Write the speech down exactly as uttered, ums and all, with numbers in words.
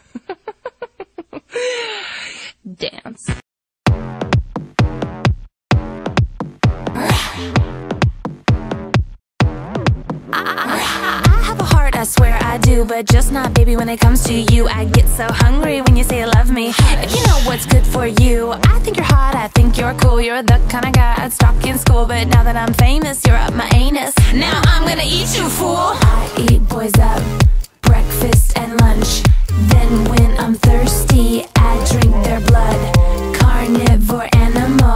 Dance. I swear I do, but just not, baby, when it comes to you. I get so hungry when you say you love me. If you know what's good for you. I think you're hot, I think you're cool. You're the kind of guy I'd stalk in school, but now that I'm famous, you're up my anus. Now I'm gonna eat you, fool. I eat boys up.